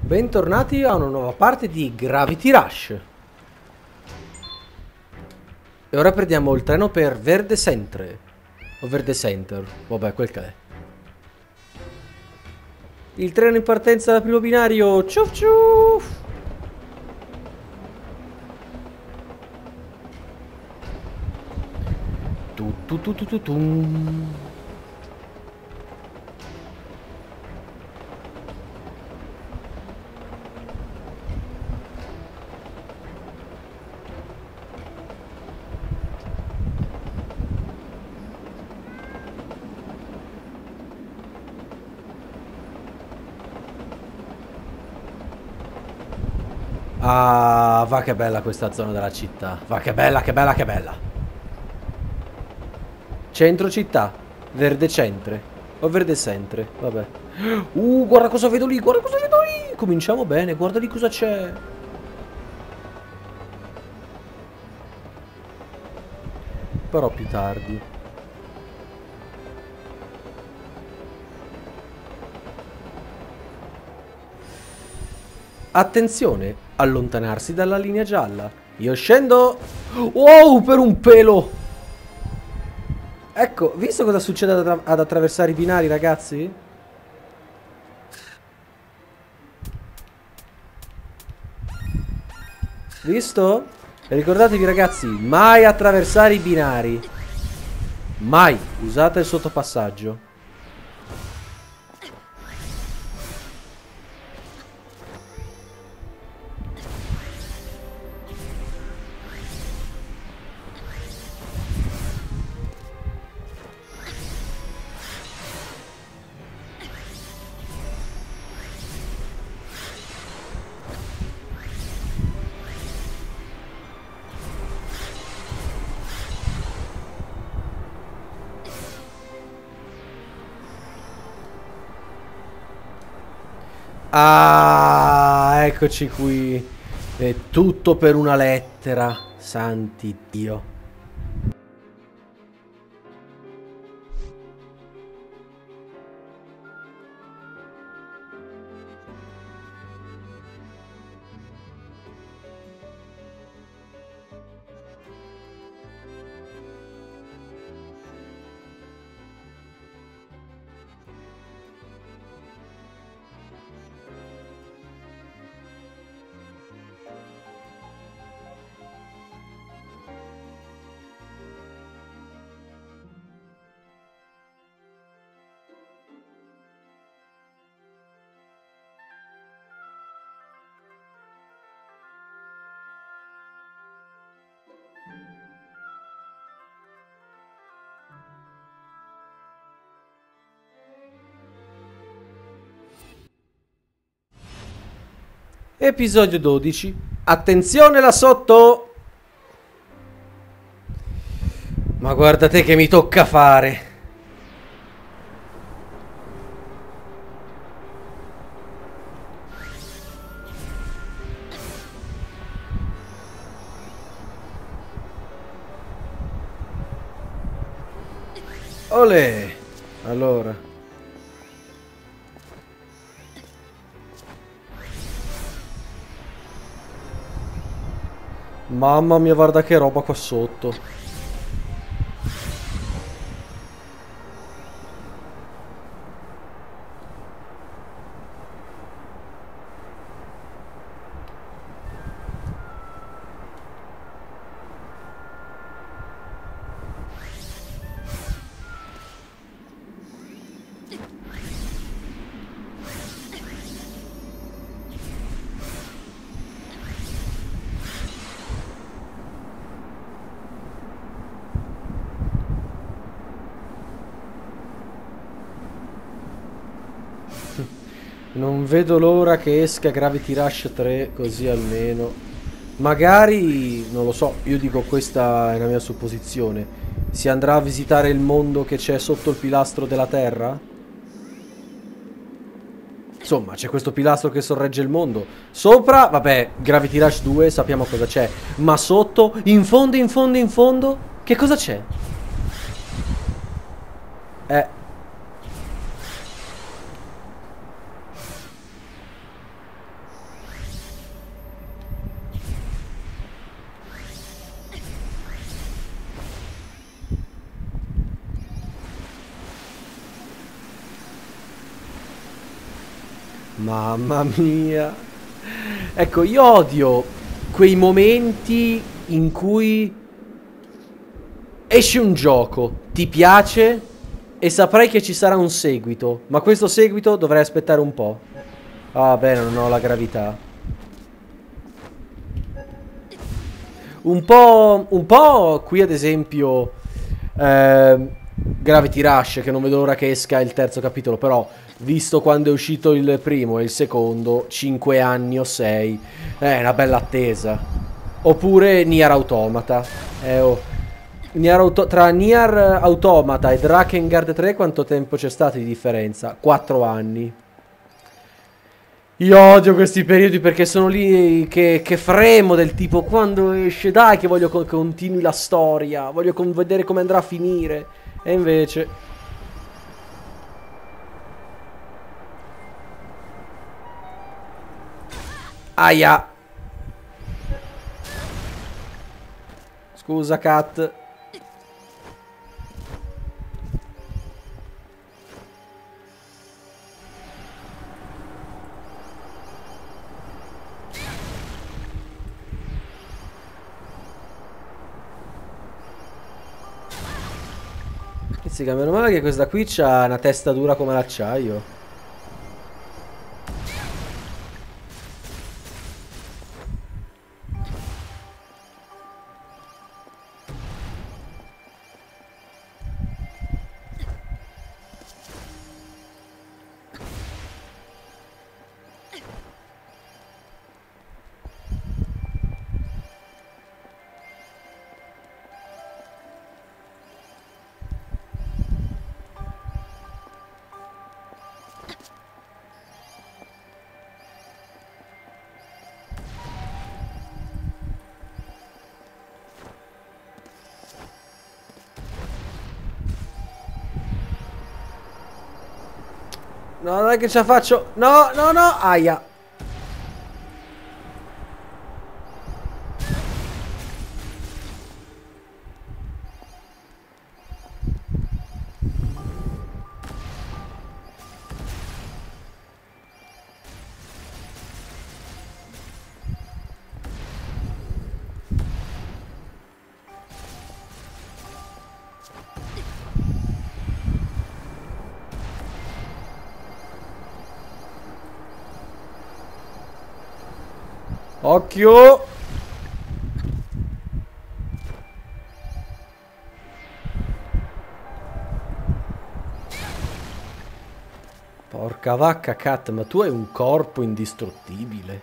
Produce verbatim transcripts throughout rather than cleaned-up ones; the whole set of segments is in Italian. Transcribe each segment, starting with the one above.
Bentornati a una nuova parte di Gravity Rush. E ora prendiamo il treno per Verde Centre. O Verde Center. Vabbè, quel che è. Il treno in partenza dal primo binario. Ciuf ciuf. Tu tu tu tu tu tum. Ah, va che bella questa zona della città. Va che bella, che bella, che bella. Centro città, Verde Centre o Verde Centre, vabbè. Uh, guarda cosa vedo lì, guarda cosa vedo lì. Cominciamo bene, guarda lì cosa c'è. Però più tardi. Attenzione, allontanarsi dalla linea gialla. Io scendo. Wow, per un pelo. Ecco, visto cosa succede ad, attra ad attraversare i binari, ragazzi? Visto? Ricordatevi, ragazzi, mai attraversare i binari. Mai. Usate il sottopassaggio. Ah, eccoci qui. È tutto per una lettera. Santi Dio. Episodio dodici. Attenzione là sotto. Ma guarda te che mi tocca fare. Olè. Allora. Mamma mia, guarda che roba qua sotto. Non vedo l'ora che esca Gravity Rush tre, così almeno. Magari, non lo so, io dico questa è la mia supposizione. Si andrà a visitare il mondo che c'è sotto il pilastro della Terra? Insomma, c'è questo pilastro che sorregge il mondo. Sopra, vabbè, Gravity Rush due, sappiamo cosa c'è. Ma sotto, in fondo, in fondo, in fondo, che cosa c'è? Eh... Mamma mia. Ecco, io odio quei momenti in cui esce un gioco, ti piace e saprai che ci sarà un seguito, ma questo seguito dovrai aspettare un po'. Ah, bene, non ho la gravità. Un po', un po' qui ad esempio eh, Gravity Rush, che non vedo l'ora che esca il terzo capitolo, però visto quando è uscito il primo e il secondo, cinque anni o sei, è una bella attesa. Oppure Nier Automata. Eh, oh. Nier Auto tra Nier Automata e Drakengard tre quanto tempo c'è stato di differenza? quattro anni. Io odio questi periodi perché sono lì che, che fremo del tipo quando esce, dai che voglio che continui la storia, voglio vedere come andrà a finire. E invece... Aia! Scusa, Cat. Pizzica, meno male che questa qui c'ha una testa dura come l'acciaio. No, non è che ce la faccio. No, no, no. Aia. Occhio. Porca vacca, Cat, ma tu hai un corpo indistruttibile.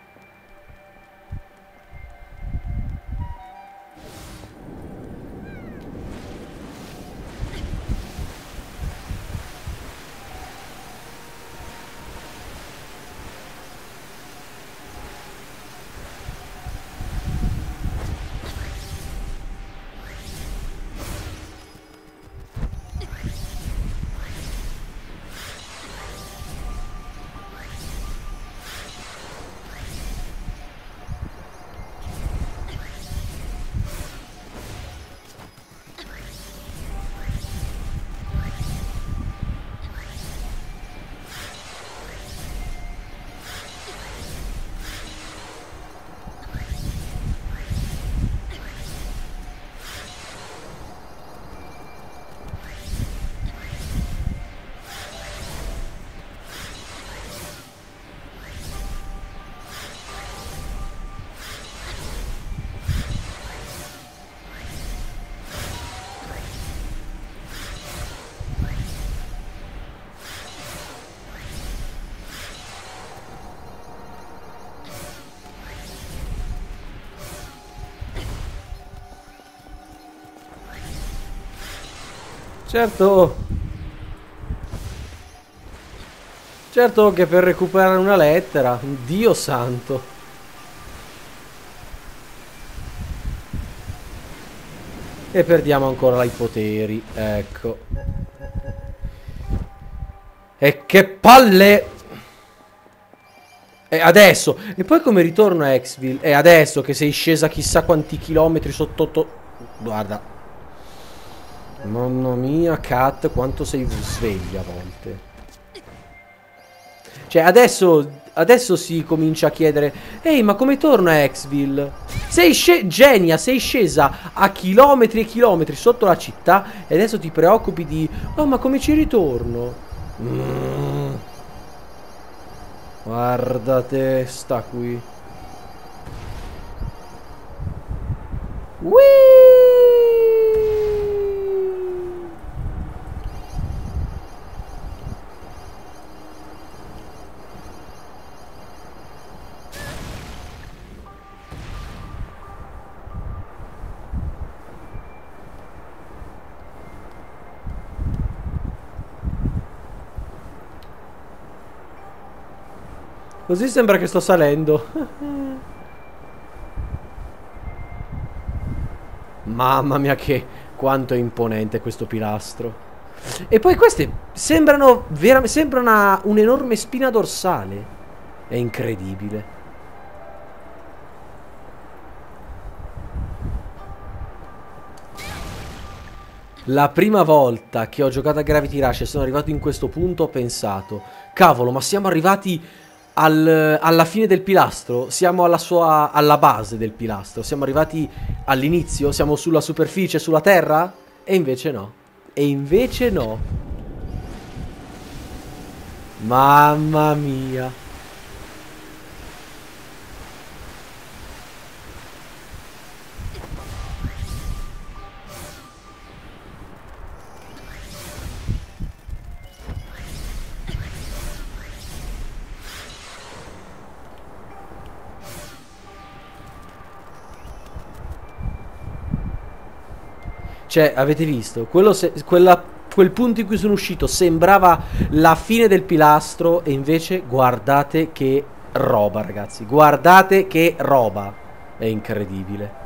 Certo. Certo che per recuperare una lettera. Dio santo. E perdiamo ancora i poteri. Ecco. E che palle! E adesso. E poi come ritorno a Exville. E adesso che sei scesa chissà quanti chilometri sotto... Guarda. Mamma mia, Cat, quanto sei sveglia a volte. Cioè, adesso... Adesso si comincia a chiedere: ehi, ma come torno a Exville? Sei sce genia, sei scesa a chilometri e chilometri sotto la città e adesso ti preoccupi di: oh, ma come ci ritorno? Mm. Guardate, sta qui. Whee! Così sembra che sto salendo. Mamma mia, che quanto è imponente questo pilastro. E poi queste sembrano veramente, sembra una, un'enorme spina dorsale. È incredibile. La prima volta che ho giocato a Gravity Rush e sono arrivato in questo punto ho pensato: cavolo, ma siamo arrivati al, alla fine del pilastro? Siamo alla sua, alla base del pilastro? Siamo arrivati all'inizio? Siamo sulla superficie, sulla terra? E invece no. E invece no. Mamma mia. Cioè, avete visto? Quello se, quella, quel punto in cui sono uscito sembrava la fine del pilastro e invece guardate che roba, ragazzi. Guardate che roba. È incredibile.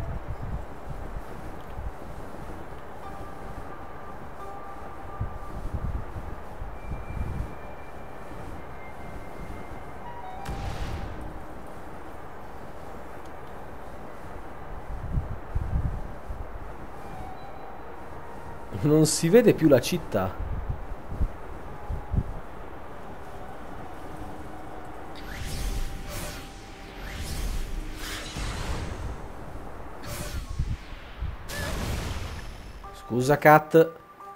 Non si vede più la città. Scusa, Cat.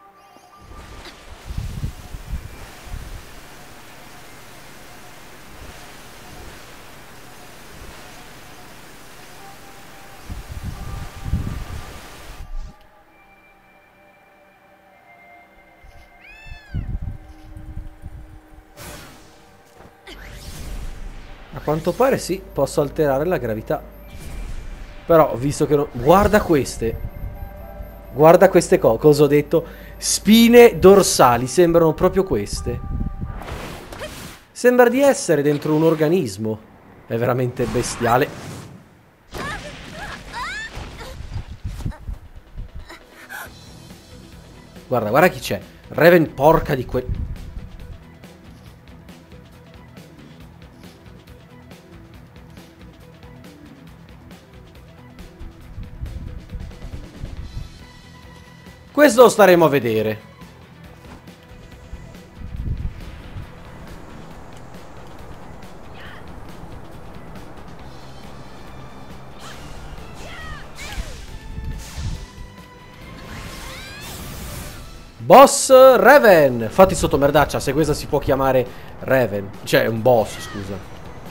A quanto pare sì, posso alterare la gravità. Però, visto che non... Guarda queste. Guarda queste cose. Cosa ho detto? Spine dorsali. Sembrano proprio queste. Sembra di essere dentro un organismo. È veramente bestiale. Guarda, guarda chi c'è. Raven, porca di quel... Questo lo staremo a vedere. Boss Raven. Fatti sotto, merdaccia, se questa si può chiamare Raven. Cioè, un boss, scusa.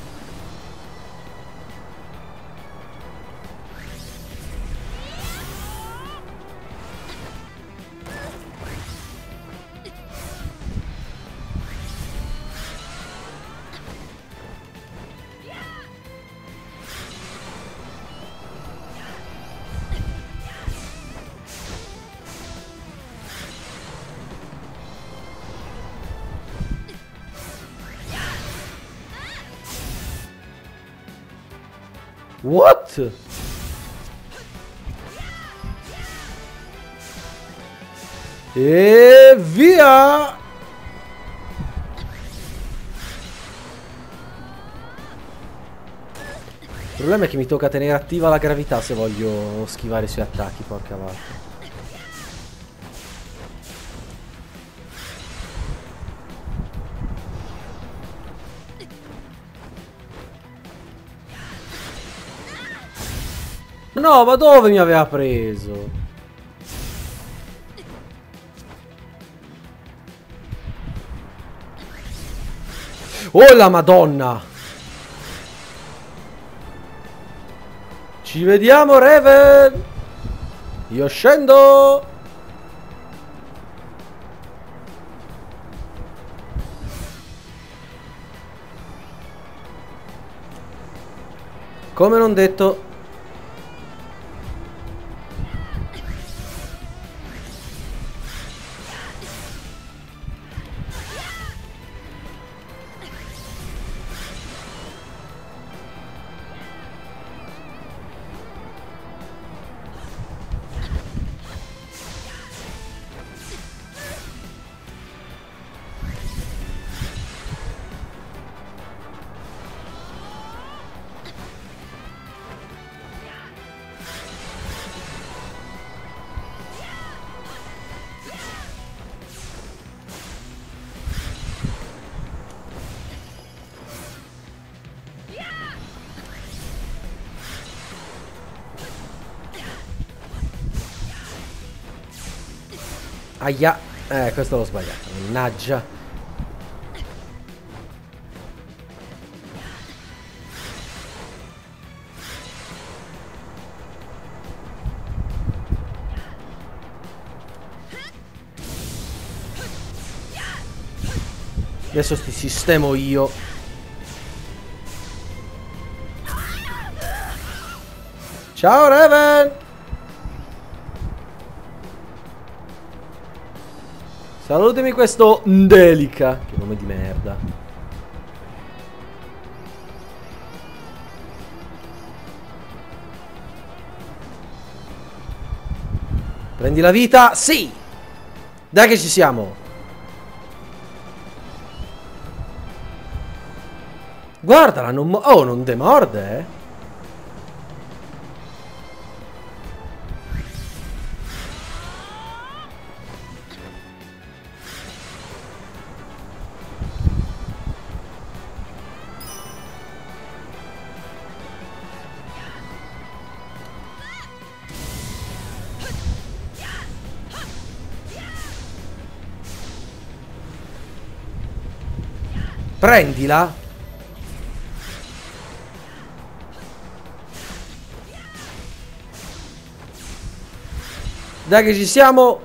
What? E via! Il problema è che mi tocca tenere attiva la gravità se voglio schivare i suoi attacchi, porca vacca. No, ma dove mi aveva preso? Oh la Madonna! Ci vediamo, Raven! Io scendo! Come non detto. Aia. Eh, questo l'ho sbagliato. Mannaggia. Adesso ti sistemo io. Ciao Raven. Salutami questo Ndelica. Che nome di merda. Prendi la vita. Sì. Dai che ci siamo. Guardala, non mo- oh, non demorde, eh. Prendila. Dai che ci siamo.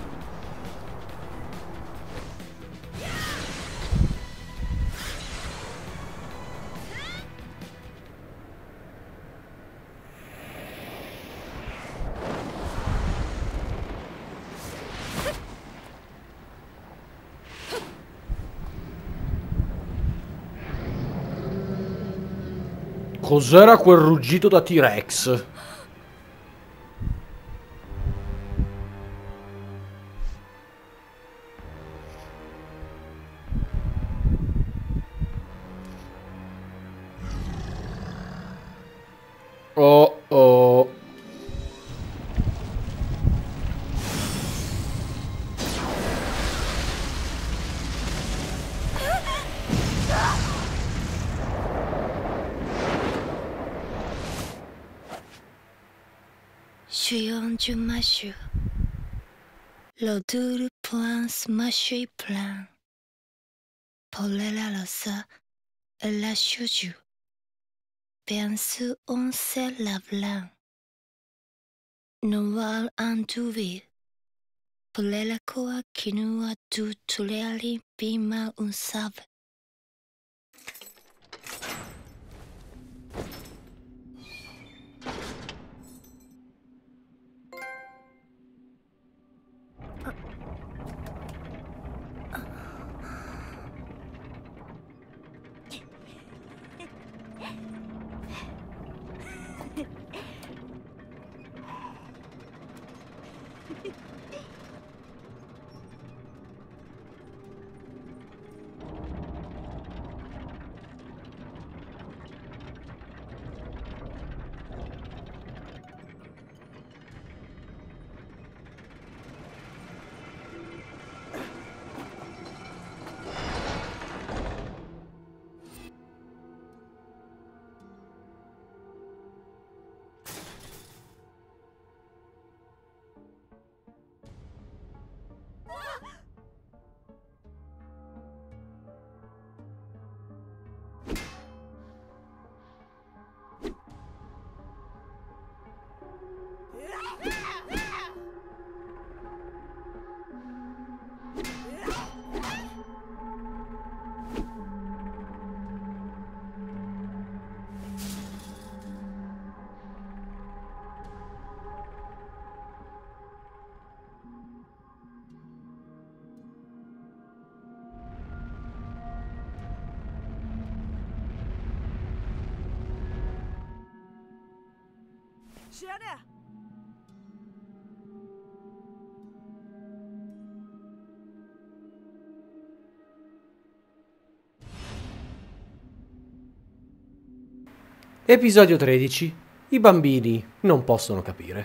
Cos'era quel ruggito da T-Rex? Oh oh. Shion Jumashu Lodul Plan Smashi Plan Polela Losa La Shuju Pensu on se lavlan Noval Antuvi Polela Koa Kinua Tu Tuleali Bima Unsav. Episodio tredici. I bambini non possono capire.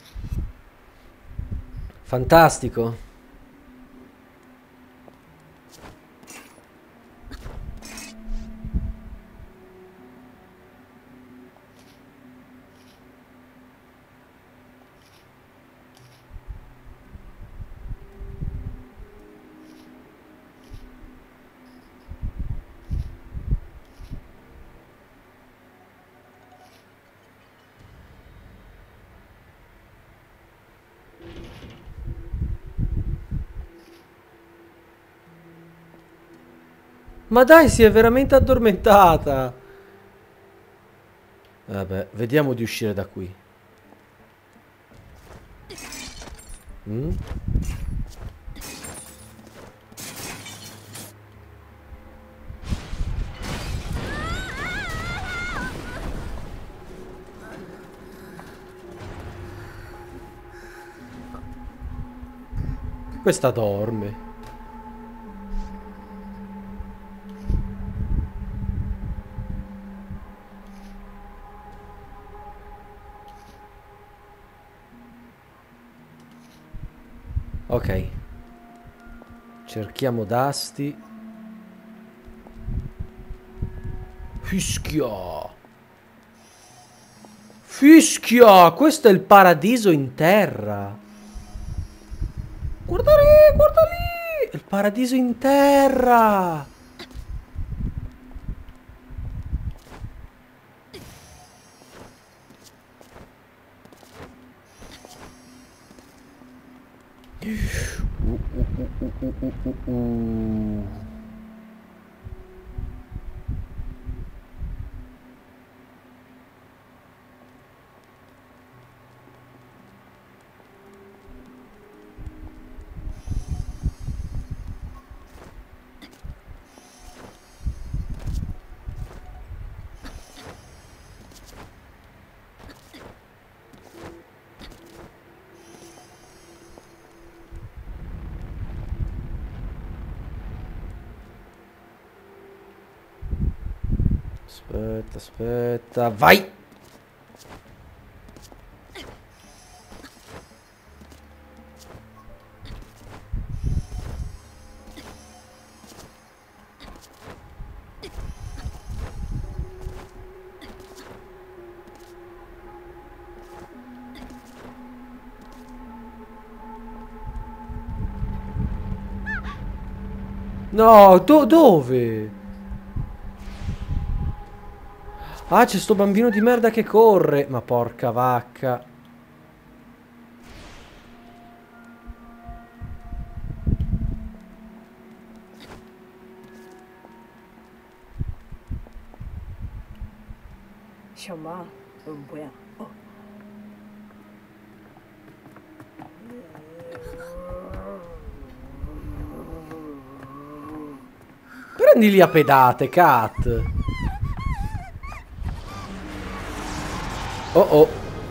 Fantastico. Ma dai, si è veramente addormentata. Vabbè, vediamo di uscire da qui. Mm? Questa dorme. Ok. Cerchiamo Dusty. Fischia. Fischia. Questo è il paradiso in terra. Guarda lì, guarda lì. È il paradiso in terra. Uh, uh, uh, uh, uh, uh, uh. Aspetta, aspetta, vai! No, do dove? Ah, c'è sto bambino di merda che corre. Ma porca vacca. Prendili a pedate, Cat. Oh oh.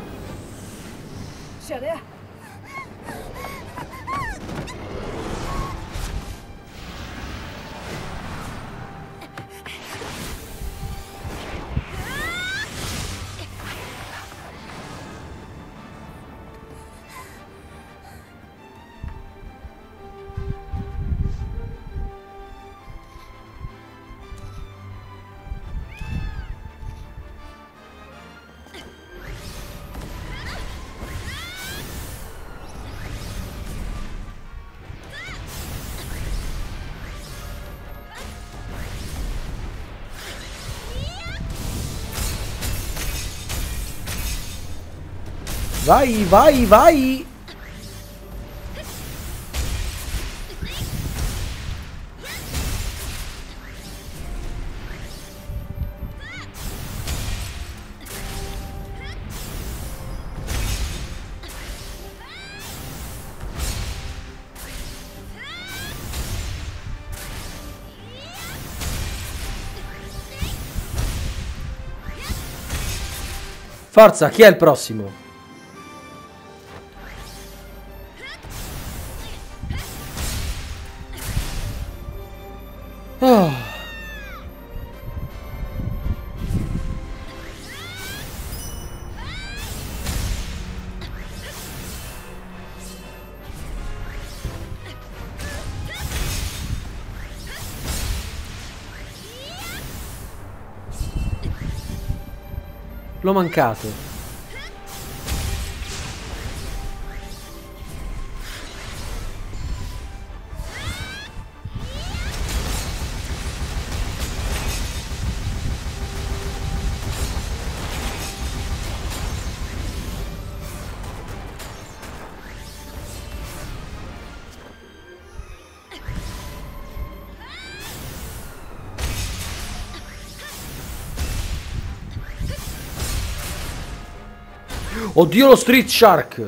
Vai, vai, vai! Forza, chi è il prossimo? Oh. L'ho mancato. Oddio, lo Street Shark!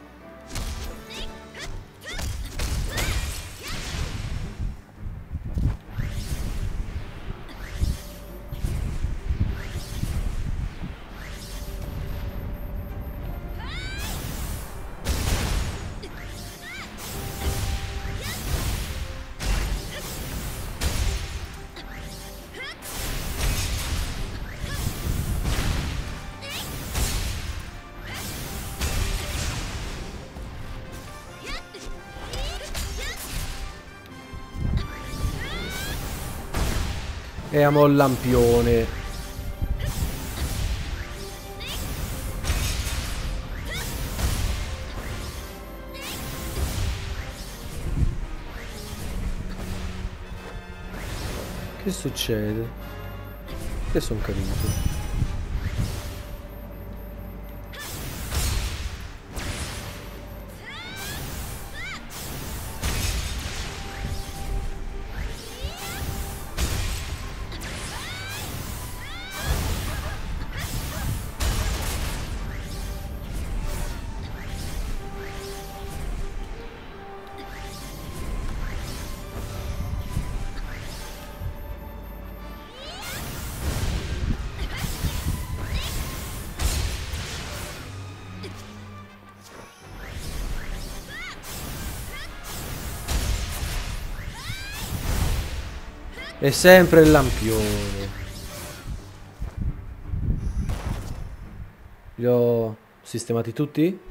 E amo il lampione. Che succede? Che sono caduto? È sempre il lampione. Li ho sistemati tutti?